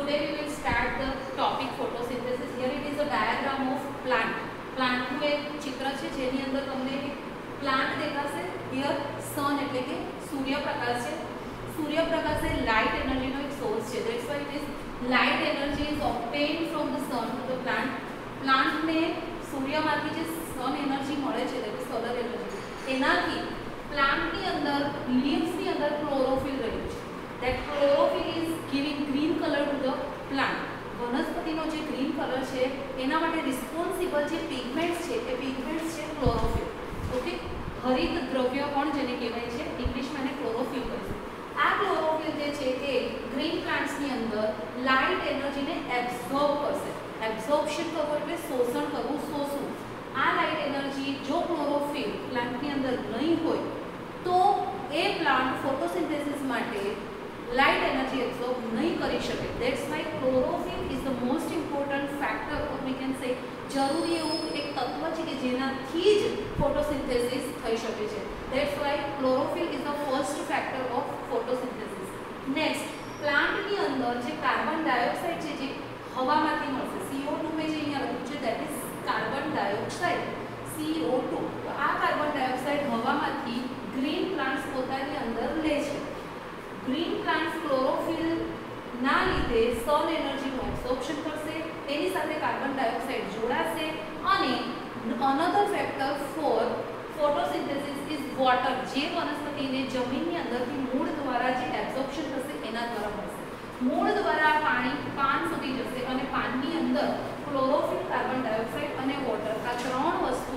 today we will start the topic photosynthesis. Here it is a diagram of plant. Plant નું એક ચિત્ર છે જેની અંદર તમને પ્લાન્ટ દેખાશે. Here sun એટલે કે સૂર્યપ્રકાશ છે. સૂર્યપ્રકાશ એ લાઇટ એનર્જીનો એક સોર્સ છે. That's why it is light energy is obtained from the sun to the plant. Plant ને સૂર્યમાંથી જે sun એનર્જી મળે છે એટલે સોલર એનર્જી એનાથી પ્લાન્ટની અંદર લીવ્સની અંદર ક્લોરોફિલ રહ્યું છે. That chlorophyll is giving green color to the plant. વનસ્પતિનો જે ગ્રીન કલર છે એના માટે રિસ્પોન્સિબલ જે પિગમેન્ટ્સ છે એ પિગમેન્ટ્સ છે ક્લોરોફિલ. ઓકે, હરિત દ્રવ્ય પણ જેને કહેવાય છે, ઇંગ્લિશમાં એને ક્લોરોફિલ કહીશું. આ ક્લોરોફિલ જે છે એ ગ્રીન પ્લાન્ટ્સની અંદર લાઇટ એનર્જીને એબ્ઝોર્બ કરશે. એબ્ઝોર્પ્શન કરવું એટલે શોષણ કરવું, શોષવું. આ લાઇટ એનર્જી જો ક્લોરોફિલ પ્લાન્ટની અંદર નહીં હોય તો એ પ્લાન્ટ ફોટોસિન્થેસિસ માટે લાઇટ એનર્જી એબ્ઝોર્બ નહીં કરી શકે. That's why chlorophyll is the most important factor, or we can say જરૂરી એવું એક તત્વ છે કે જેનાથી જ ફોટોસિન્થેસિસ થઈ શકે છે. That's why chlorophyll is the first factor of photosynthesis. Next, પ્લાન્ટની અંદર જે કાર્બન ડાયોક્સાઇડ છે જે હવામાંથી મળશે, CO2 મેં જે અહીંયા લખ્યું છે that is carbon dioxide, CO2. તો આ કાર્બન ડાયોક્સાઇડ હવામાંથી ગ્રીન પ્લાન્ટ્સ પોતાની અંદર લે છે. ગ્રીન પ્લાન્ટ્સ ક્લોરોફિલ ના લીધે સન એનર્જીનું એબ્સોર્પ્શન કરશે, તેની સાથે કાર્બન ડાયોક્સાઇડ જોડાશે અને another factor for photosynthesis is water, જે વનસ્પતિને જમીનની અંદરથી મૂળ દ્વારા જે એબ્સોર્પ્શન થશે એના દ્વારા મળશે. મૂળ દ્વારા પાણી પાન સુધી જશે અને પાનની અંદર ક્લોરોફિલ, કાર્બન ડાયોક્સાઇડ અને વોટર આ ત્રણ વસ્તુ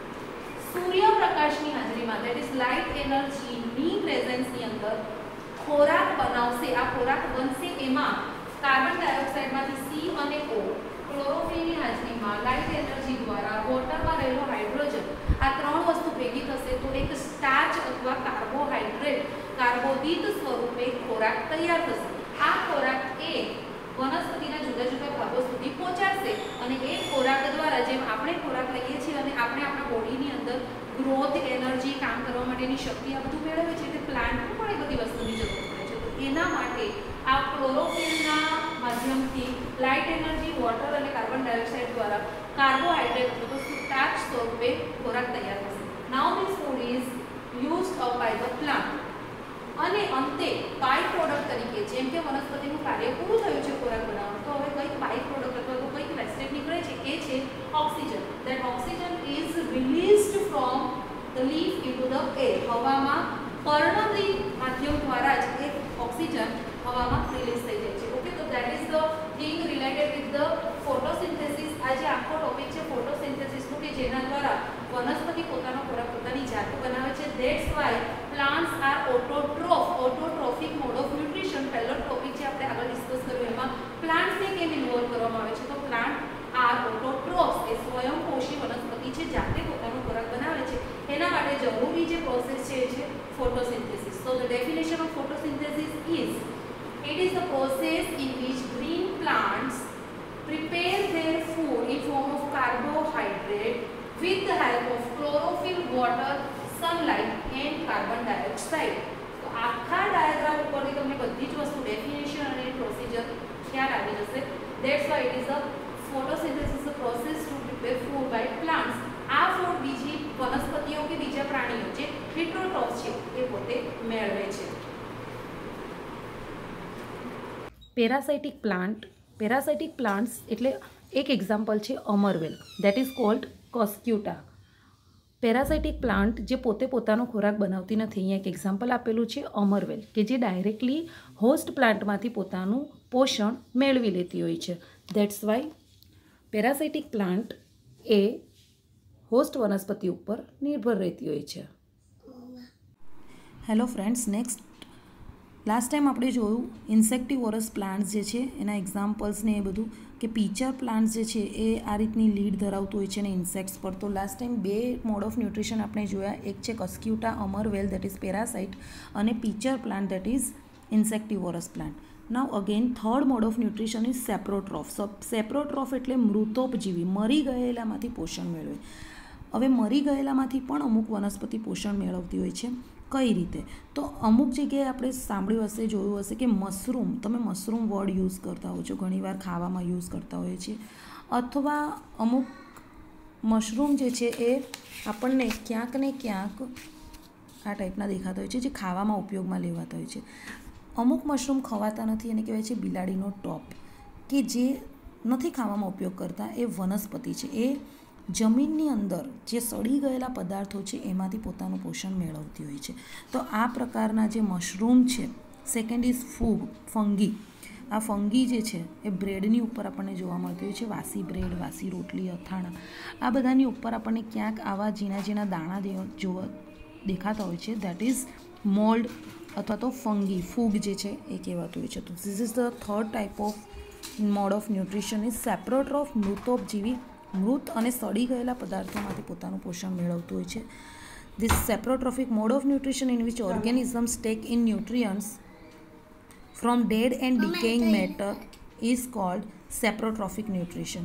સૂર્યપ્રકાશની હાજરીમાં દેટ ઇઝ લાઇટ એનર્જીની પ્રેઝન્સની અંદર ખોરાક બનાવશે. આ ખોરાક બનશે એમાં કાર્બન ડાયોક્સાઇડમાંથી સી અને ઓ, ક્લોરોફિલની હાજરીમાં લાઇટ એનર્જી દ્વારા વોટરમાં રહેલો હાઇડ્રોજન, આ ત્રણ વસ્તુ ભેગી થશે તો એક સ્ટાર્ચ અથવા કાર્બોહાઈડ્રેટ, કાર્બોદિત સ્વરૂપે ખોરાક તૈયાર થશે. આ ખોરાક એ વનસ્પતિના જુદા જુદા ભાગો સુધી પહોંચાડશે અને એ ખોરાક દ્વારા, જેમ આપણે ખોરાક લઈએ છીએ અને આપણે આપણા બોડીની અંદર ગ્રોથ, એનર્જી, કામ કરવા માટેની શક્તિ આ બધું મેળવે છે, એટલે પ્લાન્ટને પણ એ બધી વસ્તુની જરૂર પડે છે. તો એના માટે આ ક્લોરોફિલના માધ્યમથી લાઇટ એનર્જી, વોટર અને કાર્બન ડાયોક્સાઇડ દ્વારા કાર્બોહાઈડ્રેટ અથવા સ્ટાર્ચ સ્વરૂપે ખોરાક તૈયાર થશે. Now this food is used up by the plant. અને અંતે બાય પ્રોડક્ટ તરીકે, જેમ કે વનસ્પતિનું કાર્ય પૂરું થયું છે ખોરાક બનાવવાનું, તો હવે કંઈક બાય પ્રોડક્ટ અથવા તો કંઈક વેસ્ટેજ નીકળે છે, એ છે oxygen. That oxygen is released from the leaf into the air. હવામાં પર્ણદ્રી માધ્યમ દ્વારા જ એક ઓક્સિજન હવામાં રિલીઝ થઈ જાય છે. ઓકે, તો that is the thing related with the photosynthesis. આ જે આખો ટોપિક છે ફોટોસિન્થેસિસનો, કે જેના દ્વારા વનસ્પતિ પોતાનો ખોરાક પોતાની જાતે બનાવે છે. That's why plants are autotroph, autotrophic mode of nutrition. પહેલો ટોપિક છે આપણે આગળ ડિસ્કસ કર્યું, એમાં પ્લાન્ટ્સને કેમ ઇન્વોલ્વ કરવામાં આવે છે. તો પ્લાન્ટ આર ઓટોટ્રોફ્સ, એ સ્વયંપોષી વનસ્પતિ છે, જાતે પોતાનો ખોરાક બનાવે છે. એના માટે જરૂરી જે પ્રોસેસ છે એ છે photosynthesis. So the definition of photosynthesis is, it is the process in which green plants prepare their food in form of carbohydrate with the help of chlorophyll, water, sunlight and carbon dioxide. તો આખા diagram ઉપરથી તમને બધી જ વસ્તુ, definition અને procedure ખ્યાલ આવી જશે. That's why it is a photosynthesis, a process to prepare food by plants. આ ફૂડ બીજી વનસ્પતિઓ કે બીજા પ્રાણીઓ જે હિટ્રોટ્રોફ્સ છે એ પોતે મેળવે છે. પેરાસાઇટિક પ્લાન્ટ્સ એટલે એક એક્ઝામ્પલ છે અમરવેલ, that is called cuscuta. Parasitic plant જે પોતે પોતાનો ખોરાક બનાવતી નથી, અહીંયા એક એક્ઝામ્પલ આપેલું છે અમરવેલ, કે જે ડાયરેક્ટલી હોસ્ટ પ્લાન્ટમાંથી પોતાનું પોષણ મેળવી લેતી હોય છે. ધેટ્સ વાય પેરાસાઇટિક પ્લાન્ટ એ હોસ્ટ વનસ્પતિ ઉપર નિર્ભર રહેતી હોય છે. Hello friends, next last time આપણે જોયું ઇન્સેક્ટિવોરસ પ્લાન્ટ્સ જે છે એના એક્ઝામ્પલ્સ ને એ બધું, કે પીચર પ્લાન્ટ્સ જે છે એ આ રીતની લીડ ધરાવતું હોય છે ને ઇન્સેક્ટ્સ પર. તો લાસ્ટ ટાઈમ બે મોડ ઓફ ન્યુટ્રિશન આપણે જોયા, એક છે કોસ્ક્યુટા અમરવેલ દેટ ઇઝ પેરાસાઇટ, અને pitcher plant that is insectivorous plant. Now again third mode of nutrition is saprotroph. Saprotroph એટલે મૃતોપજીવી, મરી ગયેલામાંથી પોષણ મેળવે. હવે મરી ગયેલામાંથી પણ અમુક વનસ્પતિ પોષણ મેળવતી હોય છે. કઈ રીતે? તો અમુક જગ્યાએ આપણે સાંભળ્યું હશે, જોયું હશે કે મશરૂમ, તમે મશરૂમ વર્ડ યુઝ કરતા હો છો, ઘણીવાર ખાવામાં યુઝ કરતા હોઈએ છીએ, અથવા અમુક મશરૂમ જે છે એ આપણને ક્યાંક ને ક્યાંક આ ટાઈપના દેખાતા હોય છે, જે ખાવામાં ઉપયોગમાં લેવાતા હોય છે. અમુક મશરૂમ ખવાતા નથી, એને કહેવાય છે બિલાડીનો ટોપ, કે જે નથી ખાવામાં ઉપયોગ કરતા, એ વનસ્પતિ છે. એ જમીનની અંદર જે સડી ગયેલા પદાર્થો છે એમાંથી પોતાનું પોષણ મેળવતી હોય છે. તો આ પ્રકારના જે મશરૂમ છે. Second is fungi. આ ફંગી જે છે એ બ્રેડની ઉપર આપણને જોવા મળતી હોય છે, વાસી બ્રેડ, વાસી રોટલી, અથાણા, આ બધાની ઉપર આપણને ક્યાંક આવા ઝીણા ઝીણા દાણા જોવા દેખાતા હોય છે. દેટ ઇઝ મોલ્ડ અથવા તો ફંગી, ફૂગ જે છે એ કહેવાતું હોય છે. તો this is the third type of mode of nutrition is saprotroph, મૃતોપજીવી, મૃત અને સડી ગયેલા પદાર્થોમાંથી પોતાનું પોષણ મેળવતું હોય છે. This saprotrophic mode of nutrition in which organisms take in nutrients from dead and decaying matter is called saprotrophic nutrition.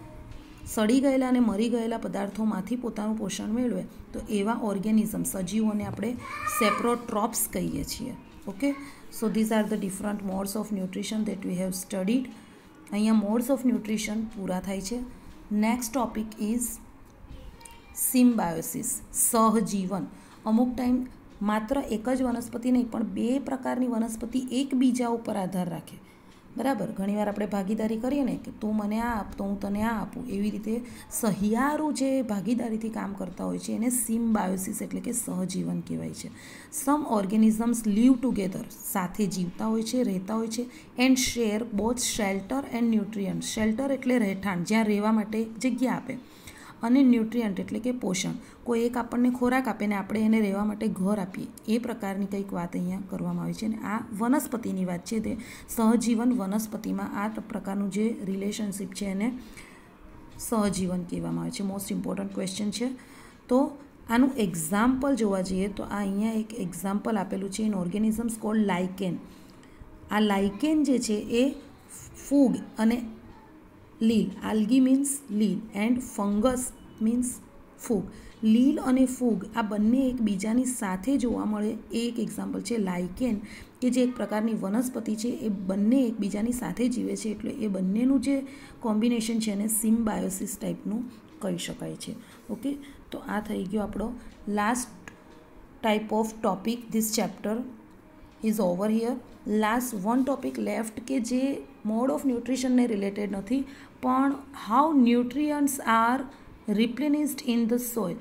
સડી ગયેલા અને મરી ગયેલા પદાર્થોમાંથી પોતાનું પોષણ મેળવે તો એવા ઓર્ગેનિઝમ, સજીવોને આપણે સેપ્રોટ્રોપ્સ કહીએ છીએ. Okay, so these are the different modes of nutrition that we have studied. અહીંયા મોડ્સ ઓફ ન્યુટ્રિશન પૂરા થાય છે. નેક્સ્ટ ટોપિક ઇઝ સિમ્બાયોસિસ, સહજીવન. અમુક ટાઈમ માત્ર એક જ વનસ્પતિ નહીં પણ બે પ્રકારની વનસ્પતિ એકબીજા ઉપર આધાર રાખે, બરાબર. ઘણીવાર આપણે ભાગીદારી કરીએ ને કે તું મને આ આપ તો હું તને આ આપું, એવી રીતે સહિયારું જે ભાગીદારીથી કામ કરતા હોય છે એને સિમ્બાયોસિસ એટલે કે સહજીવન કહેવાય છે. સમ ઓર્ગેનિઝમ્સ લીવ ટુગેધર, સાથે જીવતા હોય છે, રહેતા હોય છે. And share both shelter and nutrient. Shelter એટલે રહેઠાણ, જ્યાં રહેવા માટે જગ્યા આપે, અને ન્યુટ્રિયન્ટ એટલે કે પોષણ. કોઈ એક આપણને ખોરાક આપે ને આપણે એને રહેવા માટે ઘર આપીએ, એ પ્રકારની કંઈક વાત અહીંયા કરવામાં આવી છે. અને આ વનસ્પતિની વાત છે, તે સહજીવન વનસ્પતિમાં આ પ્રકારનું જે રિલેશનશિપ છે એને સહજીવન કહેવામાં આવે છે. મોસ્ટ ઇમ્પોર્ટન્ટ ક્વેશ્ચન છે. તો આનું એક્ઝામ્પલ જોવા જઈએ તો આ અહીંયા એક એક્ઝામ્પલ આપેલું છે. In organisms called lichen. આ લાઇકેન જે છે એ ફૂગ અને લીલ, આલ્ગી મીન્સ લીલ એન્ડ ફંગસ મીન્સ ફૂગ. લીલ અને ફૂગ આ બંને એકબીજાની સાથે જોવા મળે એ એક એક્ઝામ્પલ છે. લાઇકેન કે જે એક પ્રકારની વનસ્પતિ છે એ બંને એકબીજાની સાથે જીવે છે, એટલે એ બંનેનું જે કોમ્બિનેશન છે એને સિમ્બાયોસિસ ટાઈપનું કહી શકાય છે. ઓકે, તો આ થઈ ગયો આપણો last type of topic. This chapter is over here. Last one topic left કે જે મોડ ઓફ ન્યુટ્રિશનને રિલેટેડ નથી પણ how nutrients are replenished in the soil.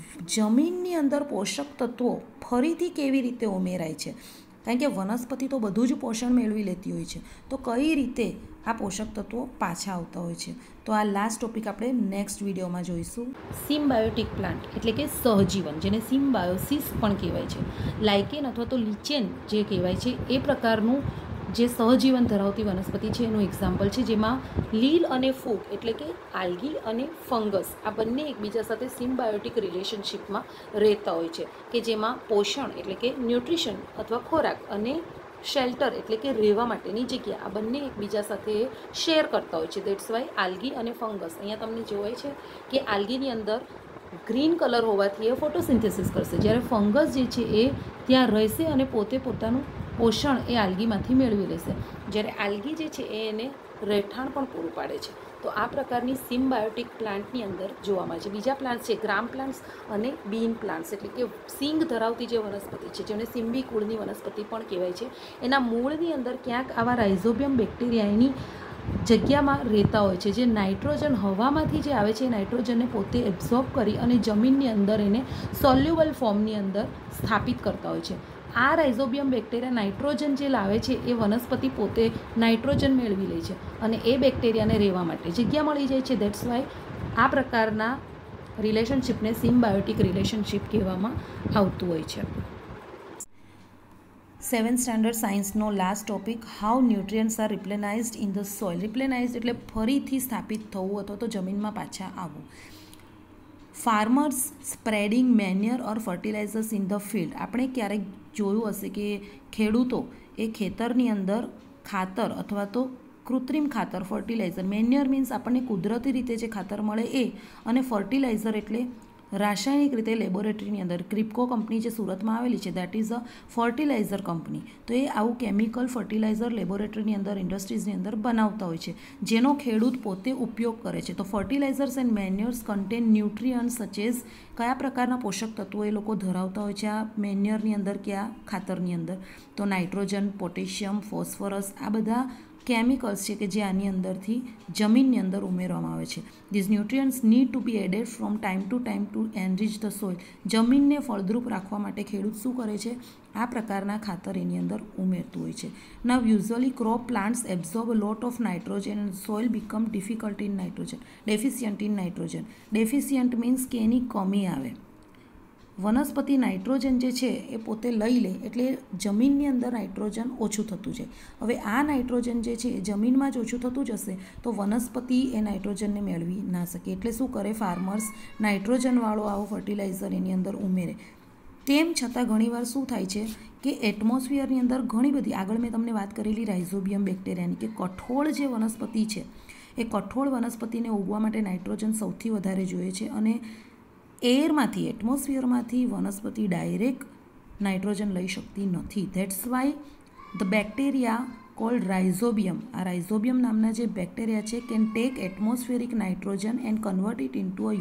જમીનની અંદર પોષક તત્વો ફરીથી કેવી રીતે ઉમેરાય છે, કારણ કે વનસ્પતિ તો બધું જ પોષણ મેળવી લેતી હોય છે, તો કઈ રીતે આ પોષક તત્વો પાછા આવતા હોય છે. તો આ લાસ્ટ ટોપિક આપણે નેક્સ્ટ વિડીયોમાં જોઈશું. સિમ્બાયોટિક પ્લાન્ટ એટલે કે સહજીવન, જેને સિમ્બાયોસિસ પણ કહેવાય છે. લાઇકેન અથવા તો લિચેન જે કહેવાય છે એ પ્રકારનું જે સહજીવન ધરાવતી વનસ્પતિ છે એનું એક્ઝામ્પલ છે, જેમાં લીલ અને ફૂગ એટલે કે આલ્ગી અને ફંગસ આ બંને એકબીજા સાથે સિમ્બાયોટિક રિલેશનશિપમાં રહેતા હોય છે, કે જેમાં પોષણ એટલે કે ન્યુટ્રિશન અથવા ખોરાક અને શેલ્ટર એટલે કે રહેવા માટેની જગ્યા આ બંને એકબીજા સાથે શેર કરતા હોય છે. દેટ્સ વાય આલ્ગી અને ફંગસ. અહીંયા તમને જોવાય છે કે આલ્ગીની અંદર ગ્રીન કલર હોવાથી એ ફોટોસિન્થેસિસ કરશે, જ્યારે ફંગસ જે છે એ ત્યાં રહેશે અને પોતે પોતાનું પોષણ એ આલ્ગીમાંથી મેળવી લેશે, જ્યારે આલ્ગી જે છે એ એને રહેઠાણ પણ પૂરું પાડે છે. તો આ પ્રકારની સિમ્બાયોટિક પ્લાન્ટની અંદર જોવા મળે છે. બીજા પ્લાન્ટ છે ગ્રામ પ્લાન્ટ્સ અને બીન પ્લાન્ટ્સ એટલે કે સિંગ ધરાવતી જે વનસ્પતિ છે, જેને સિમ્બી કુળની વનસ્પતિ પણ કહેવાય છે. એના મૂળની અંદર ક્યાંક આવા રાઇઝોબિયમ બેક્ટેરિયાની જગ્યામાં રહેતા હોય છે, જે નાઇટ્રોજન હવામાંથી જે આવે છે એ નાઇટ્રોજનને પોતે એબ્ઝોર્બ કરી અને જમીનની અંદર એને સોલ્યુબલ ફોર્મની અંદર સ્થાપિત કરતા હોય છે. આ રાઇઝોબિયમ બેક્ટેરિયા નાઇટ્રોજન જે લાવે છે એ વનસ્પતિ પોતે નાઇટ્રોજન મેળવી લે છે અને એ બેક્ટેરિયાને રહેવા માટે જગ્યા મળી જાય છે. દેટ્સ વાય આ પ્રકારના રિલેશનશિપને સિમ્બાયોટિક રિલેશનશિપ કહેવામાં આવતું હોય છે. 7th સ્ટાન્ડર્ડ સાયન્સનો last topic how nutrients are replenished in the soil. Replenished એટલે ફરીથી સ્થાપિત થવું અથવા તો જમીનમાં પાછા આવવું. Farmers spreading manure or fertilisers in the field. આપણે ક્યારેક જોયું હશે કે ખેડૂતો એ ખેતરની અંદર ખાતર અથવા તો કૃત્રિમ ખાતર, ફર્ટિલાઇઝર, મેન્યુર મીન્સ આપણને કુદરતી રીતે જે ખાતર મળે એ, અને ફર્ટિલાઇઝર એટલે રાસાયણિક રીતે લેબોરેટરીની અંદર ક્રિપ્કો કંપની જે સુરતમાં આવેલી છે that is a fertiliser company. તો એ આવું કેમિકલ ફર્ટિલાઇઝર લેબોરેટરીની અંદર ઇન્ડસ્ટ્રીઝની અંદર બનાવતા હોય છે જેનો ખેડૂત પોતે ઉપયોગ કરે છે. તો fertilisers and manures contain nutrients such as પ્રકારના પોષક તત્વો એ લોકો ધરાવતા હોય છે આ મેન્યુઅરની અંદર કે આ ખાતરની અંદર? તો નાઇટ્રોજન, પોટેશિયમ, ફોસ્ફરસ આ બધા કેમિકલ્સ છે કે જે આની અંદરથી જમીનની અંદર ઉમેરવામાં આવે છે. These nutrients need to be added from time to enrich the soil. જમીનને ફળદ્રુપ રાખવા માટે ખેડૂત શું કરે છે? આ પ્રકારના ખાતર એની અંદર ઉમેરતું હોય છે. Now usually crop plants absorb a lot of nitrogen and soil become difficult in nitrogen, deficient in nitrogen. Deficient means કે એની કમી આવે. વનસ્પતિ નાઇટ્રોજન જે છે એ પોતે લઈ લે એટલે જમીનની અંદર નાઇટ્રોજન ઓછું થતું જાય. હવે આ નાઇટ્રોજન જે છે એ જમીનમાં જ ઓછું થતું જશે તો વનસ્પતિ એ નાઇટ્રોજનને મેળવી ના શકે. એટલે શું કરે ફાર્મર્સ? નાઇટ્રોજનવાળો આવો ફર્ટિલાઇઝર એની અંદર ઉમેરે. તેમ છતાં ઘણીવાર શું થાય છે કે એટમોસ્ફિયરની અંદર ઘણી બધી, આગળ મેં તમને વાત કરેલી રાઇઝોબિયમ બેક્ટેરિયાની, કે કઠોળ જે વનસ્પતિ છે એ કઠોળ વનસ્પતિને ઉગવા માટે નાઇટ્રોજન સૌથી વધારે જોઈએ છે અને એરમાંથી, એટમોસ્ફિયરમાંથી વનસ્પતિ ડાયરેક્ટ નાઇટ્રોજન લઈ શકતી નથી. That's why the bacteria called rhizobium, આ રાઇઝોબિયમ નામના જે બેક્ટેરિયા છે can take atmospheric nitrogen and convert it into a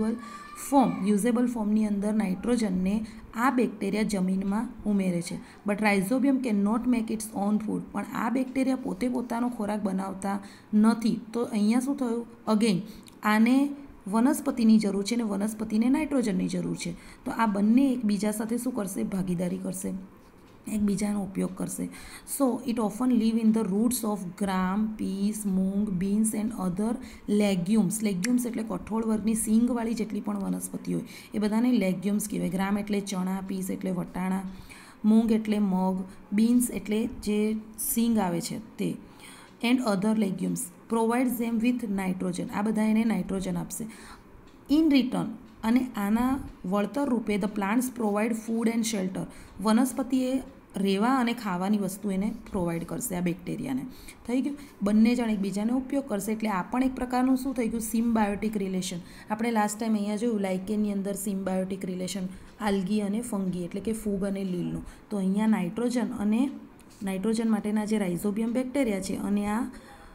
usable ફોર્મની અંદર નાઇટ્રોજનને આ બેક્ટેરિયા જમીનમાં ઉમેરે છે. But rhizobium can not make its own food, પણ આ બેક્ટેરિયા પોતે પોતાનો ખોરાક બનાવતા નથી. તો અહીંયા શું થયું? અગેન આને વનસ્પતિની જરૂર છે અને વનસ્પતિને નાઇટ્રોજનની જરૂર છે. તો આ બંને એકબીજા સાથે શું કરશે? ભાગીદારી કરશે, એકબીજાનો ઉપયોગ કરશે. So it often live in the roots of gram, peas, moong, beans and other legumes. Legumes એટલે કઠોળ વર્ગની સિંગવાળી જેટલી પણ વનસ્પતિ હોય એ બધાને લેગ્યુમ્સ કહેવાય. ગ્રામ એટલે ચણા, પીસ એટલે વટાણા, મૂંગ એટલે મગ, બીન્સ એટલે જે સિંગ આવે છે તે, and other legumes provides them with nitrogen. આ બધા એને નાઇટ્રોજન આપશે. ઇન રિટર્ન, અને આના વળતર રૂપે the plants provide food and shelter. વનસ્પતિએ રહેવા અને ખાવાની વસ્તુ એને પ્રોવાઈડ કરશે આ બેક્ટેરિયાને. થઈ ગયું? બંને જણ એકબીજાને ઉપયોગ કરશે એટલે આ પણ એક પ્રકારનું શું થઈ ગયું? Symbiotic relation. આપણે લાસ્ટ ટાઈમ અહીંયા જોયું લાઇકેનની અંદર સિમ્બાયોટિક રિલેશન આલ્ગી અને ફંગી એટલે કે ફૂગ અને લીલનું. તો અહીંયા નાઇટ્રોજન અને નાઇટ્રોજન માટેના જે રાઇઝોબિયમ બેક્ટેરિયા છે અને આ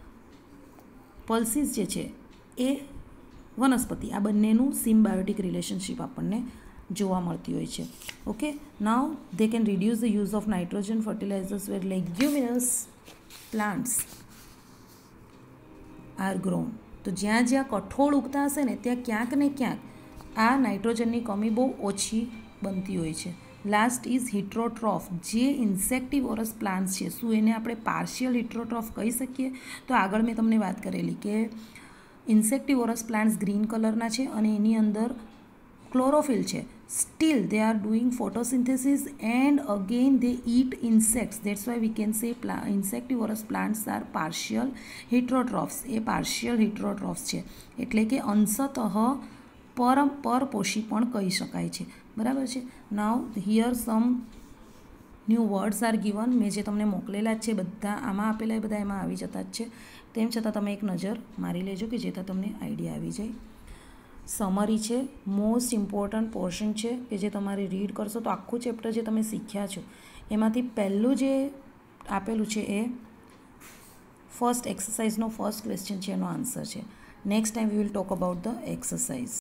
પલ્સીસ જે છે એ વનસ્પતિ, આ બંનેનું સિમ્બાયોટિક રિલેશનશિપ આપણને જોવા મળતી હોય છે. Okay, now they can reduce the use of nitrogen fertilisers where leguminous plants are grown. તો જ્યાં જ્યાં કઠોળ ઉગતા હશે ને ત્યાં ક્યાંક ને ક્યાંક આ નાઇટ્રોજનની કમી બહુ ઓછી બનતી હોય છે. Last is heterotroph. જે ઇન્સેક્ટિવોરસ પ્લાન્ટ્સ છે, શું એને આપણે પાર્શિયલ હિટ્રોટ્રોફ કહી શકીએ? તો આગળ મેં તમને વાત કરેલી કે ઇન્સેક્ટિવોરસ પ્લાન્ટ્સ ગ્રીન કલરના છે અને એની અંદર ક્લોરોફિલ છે. Still they are doing photosynthesis and again they eat insects. That's why we can say insectivorous plants are partial heterotrophs. એ પાર્શિયલ હિટ્રોટ્રોફ્સ છે એટલે કે અંશતઃ પરપોષી પણ કહી શકાય છે. બરાબર છે? Now here some new words are given. મેં જે તમને મોકલેલા જ છે બધા આમાં આપેલા એ બધા એમાં આવી જતા જ છે. તેમ છતાં તમે એક નજર મારી લેજો કે જેથી તમને આઈડિયા આવી જાય. સમરી છે, મોસ્ટ ઇમ્પોર્ટન્ટ પોર્શન છે કે જે તમારે રીડ કરશો તો આખું ચેપ્ટર જે તમે શીખ્યા છો એમાંથી પહેલું જે આપેલું છે એ ફર્સ્ટ એક્સરસાઇઝનો ફર્સ્ટ ક્વેશ્ચન છે, એનો આન્સર છે. Next time we will talk about the exercise.